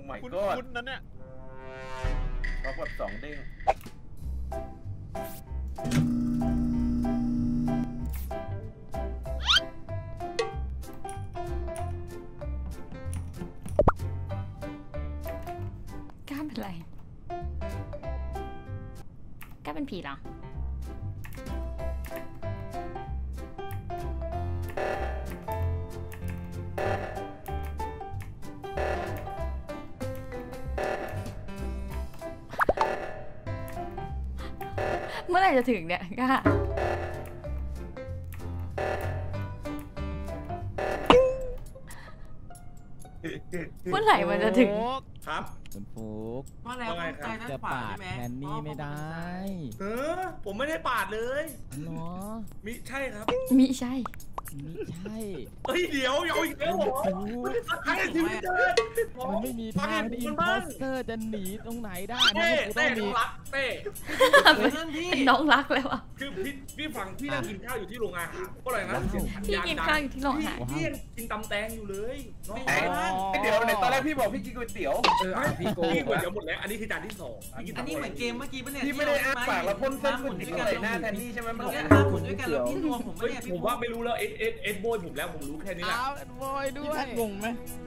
my คุณ god คุณนั้นเนี่ยพอกด2เด้งก้าเป็นไรก้าเป็นผีเหรอเมื่อไหร่จะถึงเนี่ยก้าเมื่อไหร่มันจะถึงครับคุณฟุกว่าแล้วจะปาดแทนนี่ไม่ได้ผมไม่ได้ปาดเลยเนาะมิใช่ครับมิใช่ไม่ใช่เฮ้ยเดี๋ยวเอาอีกแล้วเหรอใช่ที่ไม่เจอมันไม่มีทางที่อินโพสเตอร์จะหนีตรงไหนได้เต้น้องรักเต้น้องรักแล้วอ่ะคือพี่ฟังพี่นั่งกินข้าวอยู่ที่โรงอาหารก็เลยนะพี่กินข้าวอยู่ที่โรงอาหารพี่ยังกินตำแตงอยู่เลยเดี๋ยวในตอนแรกพี่บอกพี่กินก๋วยเตี๋ยวพี่ก๋วยเตี๋ยวหมดแล้วอันนี้คือจานที่2 อันนี้เหมือนเกมเมื่อกี้ป่ะเนี่ยพี่ไม่ได้อ้าปากแล้วพ่นเส้นก๋วยเตี๋ยวใส่หน้าแทนนี่ใช่ไหมมันแค่หมุนด้วยกันแล้วพี่นัวผมว่าไม่รู้แล้วเอ็ดโบยผมแล้วผมรู้แค่นี้แหละเอ็ดโบยด้วยงงไหม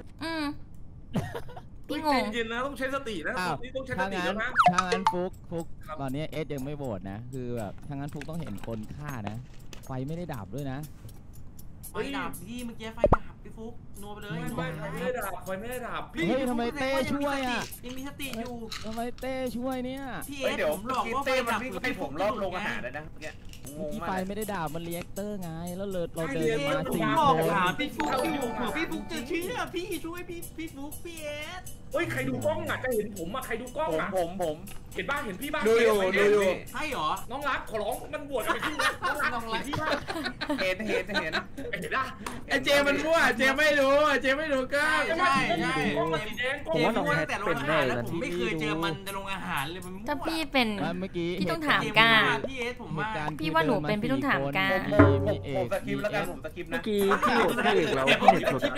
พี่งงเย็นนะต้องใช้สตินะนี่ต้องใช้สติแล้วนะถ้างั้นฟุกตอนนี้เอสยังไม่โหวตนะคือแบบถ้างั้นฟุกต้องเห็นคนฆ่านะไฟไม่ได้ดับด้วยนะไฟดับพี่เมื่อกี้ไฟดับพี่ฟุกนัวไปเลยไฟไม่ได้ดับไฟไม่ได้ดับพี่ทำไมเต้ช่วยอ่ะยังมีสติอยู่ทำไมเต้ช่วยเนี่ยพี่เอสผมหลอกว่าไฟดับให้ผมรอบโรงอาหารเลยนะที่ไฟไม่ได้ดับมันเรียกเตอร์ไงแล้วเราเดินมา 4 คนพี่ฟุกอยู่พี่ฟุกจะเชื่อพี่ช่วยพี่ฟุกพี่เอสเฮ้ยใครดูกล้องอ่ะจะเห็นผมอ่ะใครดูกล้องอ่ะผมเห็นบ้างเห็นพี่บ้างดูอยู่ใช่หรอน้องรักขอร้องมันบวชกันไปที่น้องรักพี่บ้างเห็นนะไอเจมันมั่วเจไม่รู้ก็ใช่ผมว่าน้องแต่โรงอาหารแล้วผมไม่เคยเจอมันในโรงอาหารเลยมันถ้าพี่เป็นเมื่อกี้พี่ต้องถามก้าพี่เอสผมว่าพี่ว่าหนูเป็นพี่ต้องถามก้าผมสกิปแล้วกันผมสกิปนะเมื่อกี้พี่เอกเราพี่เอกสุด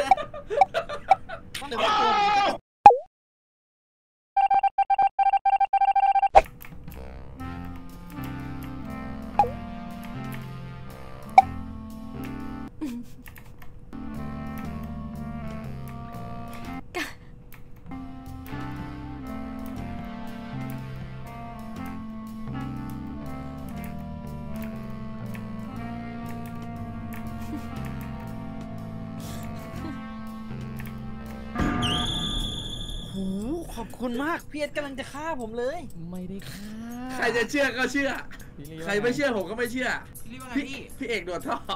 ขอบคุณมากพี่เอ็ดกำลังจะฆ่าผมเลยไม่ได้ฆ่าใครจะเชื่อก็เชื่อใครไม่เชื่อผมก็ไม่เชื่อพี่เอกโดดท่อ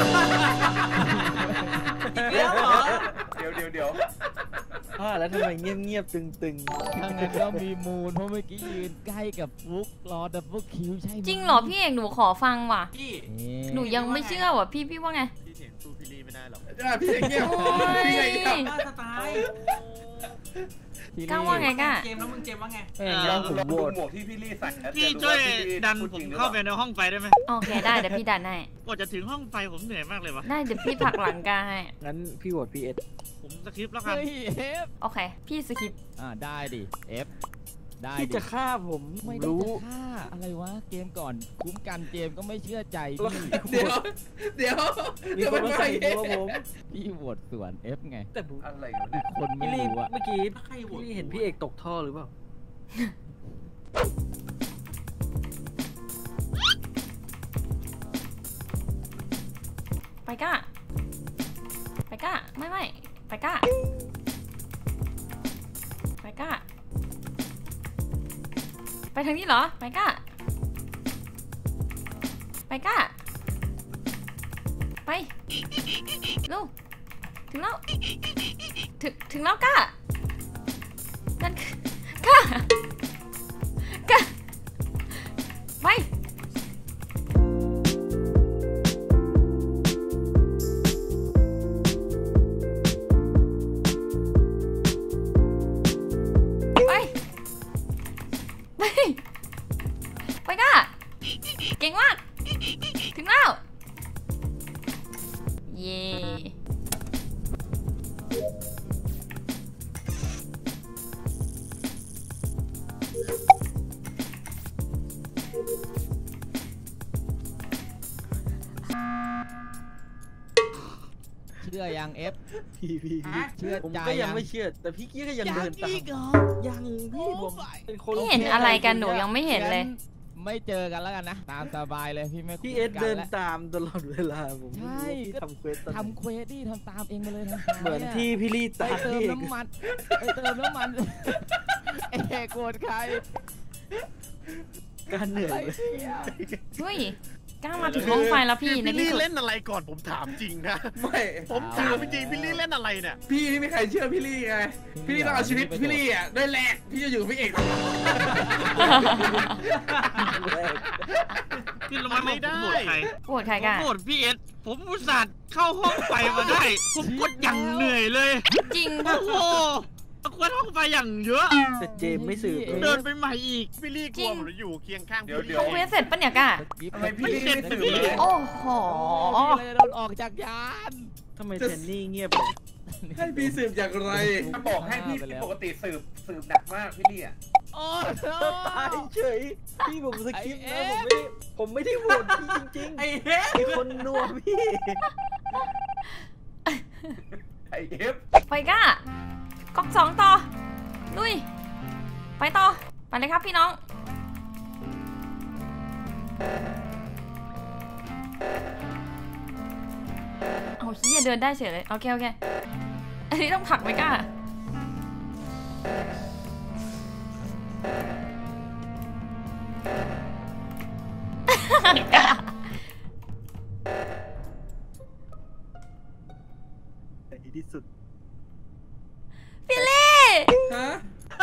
เดี๋ยวแล้วทำไมเงียบตึงถ้างั้นก็มีมูลเพราะเมื่อกี้ยืนใกล้กับฟุกรอดับเบิลคิวใช่ไหมจริงเหรอพี่เอกหนูขอฟังว่ะหนูยังไม่เชื่อว่ะพี่ว่าไงพี่เสียงสู้พี่ลีไม่ได้หรอกพี่เสียงเงียบพี่เงียบสไตล์ก้าวว่าไงก้าเกมแล้วมึงเกมว่าไงผมโหวตหมวกที่พี่ลี่ใส่พี่ช่วยดันผมเข้าไปในห้องไฟได้ไหมโอเคได้เดี๋ยวพี่ดันให้กว่าจะถึงห้องไฟผมเหนื่อยมากเลยวะได้เดี๋ยวพี่ผักหลังก้าให้งั้นพี่โหวตพี่เอสผมสคริปต์แล้วกันโอเคพี่สคริปต์ได้ดิเอฟได้พี่จะฆ่าผมไม่รู้ฆ่าอะไรวะเกมก่อนคุ้มกันเกมก็ไม่เชื่อใจพี่เดี๋ยวมีคนมาใส่ตัวผมพี่โหวตส่วนเอฟไงแต่อะไรคนไม่รู้อะเมื่อกี้พี่เห็นพี่เอกตกท่อหรือเปล่าไปก้าไม่ไปก้าไปทางนี้เหรอไปก้าไปลูกถึงแล้วก้านั่นก้าไปก้าเก่งมากถึงแล้วเย่เอฟพี่เชื่อผมใจก็ยังไม่เชื่อแต่พี่กี้ก็ยังเดินตามยังพี่ผมเป็นคนพี่เห็นอะไรกันหนูยังไม่เห็นเลยไม่เจอกันแล้วกันนะตามสบายเลยพี่ไม่คุยพี่เอสกันเดินแล้วตามตลอดเวลาผมใช่พี่ทำเควสทำเควสดิทำตามเองไปเลยทำตามเหมือนที่พี่ลี่ไปตามเติมพี่น้ำมันไปเติมน้ำมันเอกโกรธใครการเหนื่อยไอ้เลยเหี้ยเฮ้ยกล้ามาถึงห้องไฟแล้วพี่ในพี่ที่ลี่สุดเล่นอะไรก่อนผมถามจริงนะไม่ผมถามจริงพี่ลี่เล่นอะไรเนี่ยพี่ไม่มีใครเชื่อพี่ลี่ไงพี่ลี่ต้องเอาชีวิตพี่ลี่อ่ะด้วยแลกพี่จะอยู่กับพี่เอกพี่รู้ไหมผมโหวตใครโกรธใครผมกันโหวตพี่เอสผมอุตส่าห์เข้าห้องไฟมาได้ ผมกดอย่างเหนื่อยเลยจริงโอ้โหกดห้องไฟอย่างเยอะแต่เจมไม่สืบเลยเดินไปใหม่อีกพี่ลี่กลัวผมจะอยู่เคียงข้างพี่ลี่เขาเควสเสร็จปะเนี่ยก้าทำไมพี่ลี่ไม่สืบเลยโอ้โหพี่เลยโดนออกจากยานทำไมเทนนี่เงียบเลยให้พี่สืบอย่างไรถ้าบอกให้พี่ปกติสืบหนักมากพี่ลี่อ่ะโอ้ตายเฉยพี่ผมสคริปต์นะผมไม่ได้โหวตพี่จริงๆไอ้เฮ้ยมีคนนัวพี่ไอเอฟไปก้าก๊อกสองต่อลุยไปต่อไปเลยครับพี่น้องเอาเฮียเดินได้เฉยเลยโอเคโอเคอันนี้ต้องผลักไปก้าก้าในที่สุดพี่เล่ฮะ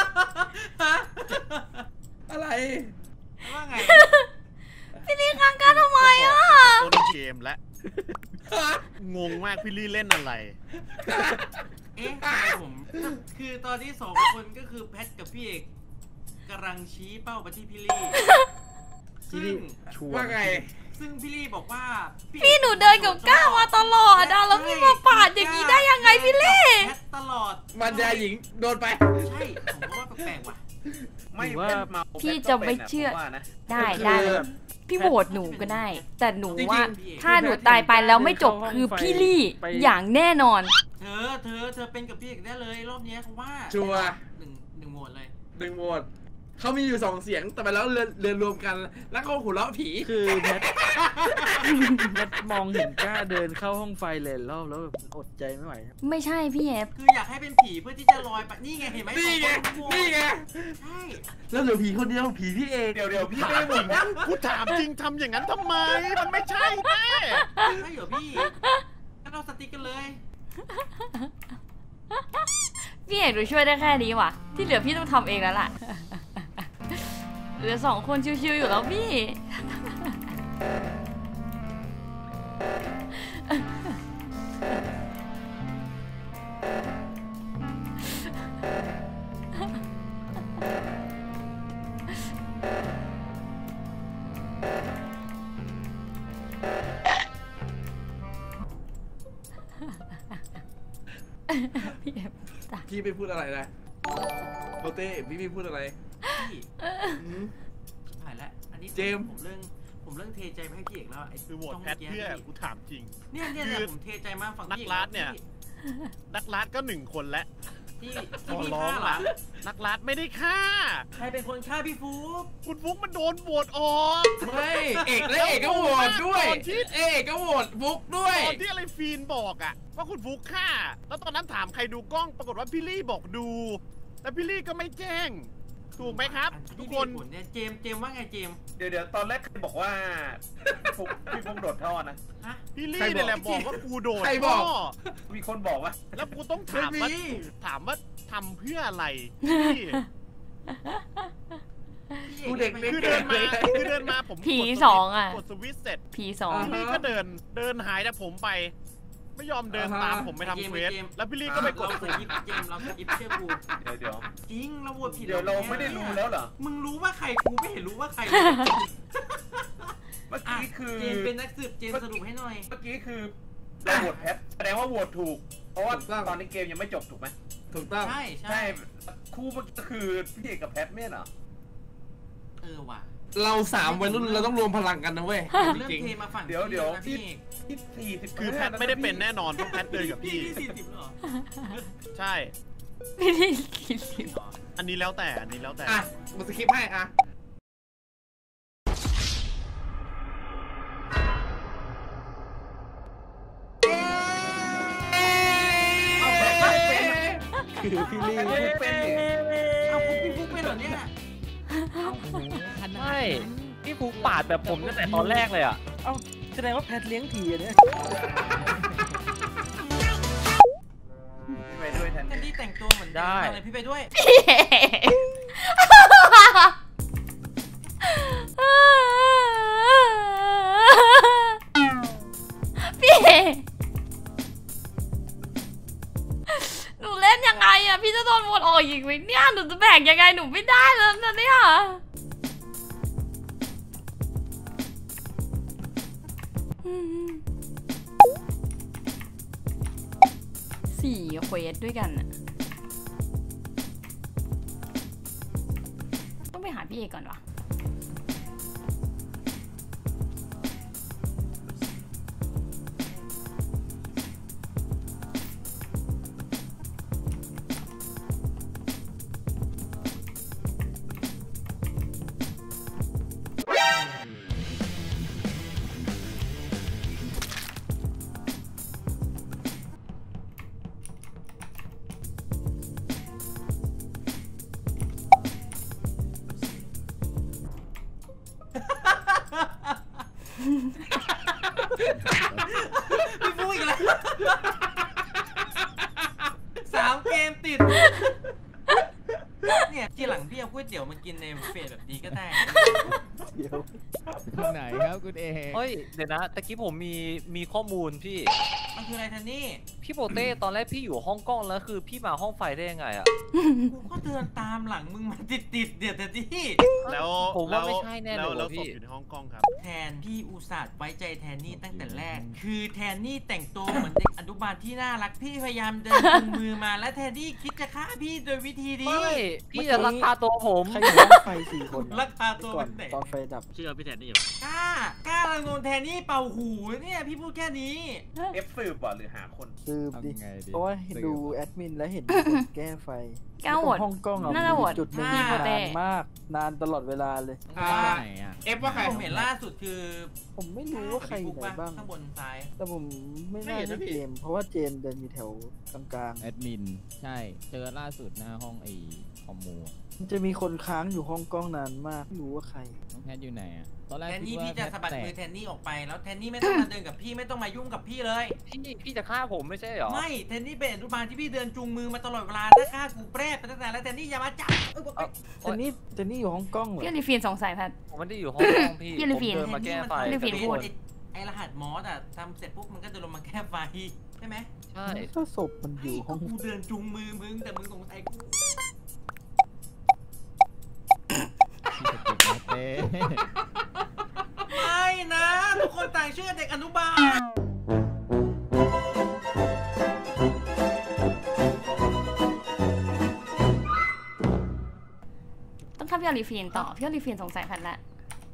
อะไรว่าไงพี่เล่ข้างก้าทำไมอ่ะต้นเกมและงงมากพี่ลี่เล่นอะไรเอ๊ะทำไมผมคือตอนที่สองคนก็คือแพทกับพี่เอกกำลังชี้เป้าไปที่พี่ลี่ซึ่งชัวร์ว่าไงซึ่งพี่ลี่บอกว่าพี่หนูเดินกับก้ามาตลอดอะแล้วพี่มาปาดอย่างนี้ได้ยังไงพี่เล่แพทตลอดมันยาหญิงโดนไปใช่ผมก็ว่าแปลกๆว่ะไม่เมาพี่จะไม่เชื่อ ได้เลยพี่โหวตหนูก็ได้ แต่หนูว่าถ้าหนูตายไปแล้วไม่จบคือพี่ลี่อย่างแน่นอนเธอเป็นกับพี่เอกได้เลยรอบนี้เพราะว่าชัวร์หนึ่งโหวตเลยดึงโหวตเขามีอยู่2 เสียงแต่ไปแล้วเรือนรวมกัน แล้วก็หัวเราะผีคือแพทมองเห็นกล้าเดินเข้าห้องไฟเลยรอบแล้วแบบอดใจไม่ไหวไม่ใช่พี่เอฟคืออยากให้เป็นผีเพื่อที่จะลอยไปนี่ไงเห็นไหมนี่ไงนี่ไงนี่ไงใช่แล้วเหลือผีคนเดียวผีพี่เอกเดี๋ยวพี่ถาไม่มหมจริดงนะกูถามจริงทำอย่างนั้นทำไม มันไม่ใช่แน่ใช่เหรอพี่งั้นเราสติ๊กกันเลยพี่เอกหนูช่วยได้แค่นี้ว่ะที่เหลือพี่ต้องทำเองแล้วล่ะ เหลือ2 คนชิวๆอยู่แล้วพี่ พี่เอฟพี่ไม่พูดอะไรนะโปเต้พี่พูดอะไรพี่หายแล้วอันนี้เจมส์ผมเรื่องเทใจไปให้พี่เอกแล้วไอ้คือโหวตแพทเพื่อกูถามจริงเนี่ยผมเทใจมากฝั่งนักพี่ลาดเนี่ย นักลาดก็1 คนแล้วที่ขอพี่ร้องฆ่าเหรละอนักลาดไม่ได้ฆ่าใครเป็นคนฆ่าพี่ฟุ๊กคุณฟุกมันโดนโหวตออกไม่เอกและเอกก็โหวตด้วยเอกก็โหวตฟุกด้วยตอนที่อะไรฟีนบอกอะว่าคุณฟุกฆ่า แล้วตอนนั้นถามใครดูกล้องปรากฏว่าพี่ลี่บอกดู แล้วพี่ลี่ก็ไม่แจ้ง ถูกไหมครับ ทุกคนเนี่ยเจมว่าไงเจมเดี๋ยวตอนแรกใครบอกว่าพี่ฟุกโดดท่อนะฮะพี่ลี่นี่แหละบอกว่ากูโดดใครบอกท่มีคนบอกว่าแล้วกูต้องถามว่าไม่มีทำเพื่ออะไรพี่กูเด็กคือเดินมาผมผีกด 2 อ่ะกดสวิตช์เสร็จผีพี่ลี่ก็เดินหายจากผมไป ไม่ยอมเดินตามผมไปทำเควสแล้วพี่ลี่ก็ไปกดเราสปุ่มกิปเจมเราสกิปเชื่อกูเดี๋ยวจริงเราโหวตผิดเดี๋ยวเราไม่ได้รู้แล้วเหรอมึงรู้ว่าใครกูไม่เห็นรู้ว่าใครเมื่อกี้คือเจมเป็นนักสืบเจมสรุปให้หน่อยเมื่อกี้คือเราโหวตแพทแสดงว่าโหวตถูก เพราะว่าตอนนี้เกมยังไม่จบถูกไหมถูกต้องใช่ใช่คู่เมื่อกี้ก็คือพี่เอกกับแพทไม่เหรอว่ะเรา3วัยรุ่นเราต้องรวมพลังกันนะเว้ยเริ่มเทมาฝั่งเดี๋ยวพี่ที่40 คือแพทไม่ได้เป็นแน่นอนต้องแพทเดินกับพี่ 40เหรอใช่ไม่ได้คิดสิอันนี้แล้วแต่อันนี้แล้วแต่อ่ะมาสคริปต์ให้อ่ะคือพี่ลี่เป็นเอาพี่ฟุกเป็นเหรอเนี่ยใช่พี่ฟุกปาดแบบผมตั้งแต่ตอนแรกเลยอ่ะเอ้าแสดงว่าแพทเลี้ยงทีอะเนี่ยไปด้วยแทนแทนที่แต่งตัวเหมือนได้เลยพี่ไปด้วยพี่หนูเล่นยังไงอะพี่จะโดนวนออกอีกไหมเนี่ยหนูจะแบ่งยังไงหนูไม่ได้แล้วนะเนี่ย4 เควสด้วยกันอะต้องไปหาพี่เอกก่อนวะพี่ฟุกอีกแล้ว3 เกมติดเนี่ยที่หลังพี่เอาก๋วยเตี๋ยวมากินในบุฟเฟ่ต์แบบนี้ก็ได้เดี๋ยวทางไหนครับคุณเอกเฮ้ยเดี๋ยวนะตะกี้ผมมีข้อมูลพี่มันคืออะไรทันนี่พี่โปเต้ตอนแรกพี่อยู่ห้องกล้องแล้วคือพี่มาห้องไฟได้ยังไงอ่ะกูก็เดินตามหลังมึงมาติดเดี๋ยวแต่ที่แล้วผมว่าไม่ใช่แน่เลยแล้วว่ะพี่ศพอยู่ในห้องกล้องครับแทนพี่อุตส่าห์ไว้ใจแทนนี่ตั้งแต่แรก คือแทนนี่แต่งตัวเหมือนเด็กอนุบาลที่น่ารักพี่พยายามเดินจุงมือมาและแทนนี่คิดจะฆ่าพี่โดยวิธีนี้ไม่พี่จะลักพาตัวผมใครอยู่ห้องไฟ4 คนลักพาตัวก่อนเป็นไหนตอนไฟดับเชื่อพี่แทนนี่อยู่กล้าลังโดนแทนนี่เป่าหูเนี่ยพี่พูดแค่นี้สืบบ่หรือหาคนสืบดิทำไงดีเพราะว่าดูแอดมินแล้วเห็นคนแก้ไฟก้าวโหวตห้องกล้องอะน่าจะโหวตจุดหนึ่งพี่โปเต้นานมากนานตลอดเวลาเลยไหนอ่ะเอฟว่าใครผมเห็นล่าสุดคือผมไม่รู้ว่าใครอยู่ไหนบ้างข้างบนซ้ายแต่ผมไม่น่าใช่เจมส์เพราะว่าเจมส์เดินมีแถวกลางแอดมินใช่เจอล่าสุดหน้าห้องไอคอมมูๆมันจะมีคนค้างอยู่ห้องกล้องนานมากไม่รู้ว่าใครน้องแพทอยู่ไหนอ่ะตอนแรกแทนคินี่ดว่าพี่จะแพทสะบัดแตมือก แทนนี่ออกไปแล้วแทนนี่ไม่ต้องมาเดินกับพี่ไม่ต้องมายุ่งกับพี่เลยพี่จะฆ่าผมไม่ใช่เหรอไม่แทนนี่เป็นอนุบาลที่พี่เดินจูงมือมาตลอดเวลาถ้าฆ่ากูแปรไปตั้งแต่แล้วแทนนี่อย่ามาจับเจนนี่อยู่ห้องกล้องเหรอพี่ลิฟีนสงสัยแพทผมไม่ได้อยู่ห้องกล้องพี่พี่ผลิมฟีนเดินมาแก้ไฟพี่ลิฟีนพูดไอรหัสมอสอะทำเสร็จปุ๊บมันก็จะลงมาแก้ไฟใช่ไหมใช่ถ้าศพมันอยู่ห้องกูเดินจูงมือมึงแต่มึงสงสัยกูเต้ไม่นะทุกคนต่างเชื่อเด็กอนุบาลต้องฆ่าพี่ลิฟีนต่อพี่ลิฟีนสงสัยแพทแล้ว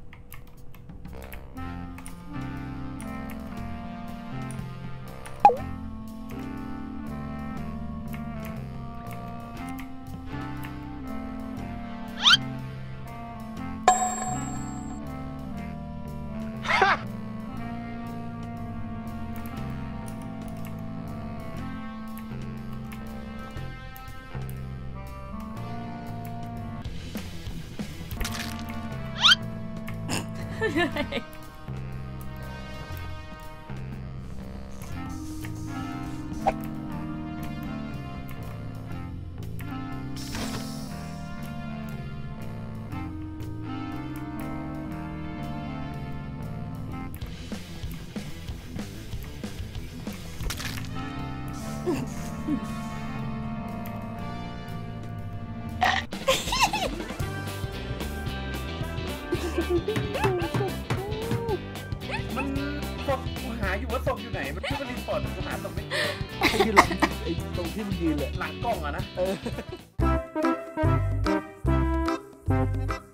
มันศพหาอยู่ว่าศพอยู่ไหนมันชื่อว่ารีพอร์ตหาศพไม่เจอยืนหลังไอ้ตรงที่มันยืนเลยหลังกล้องอะนะเออ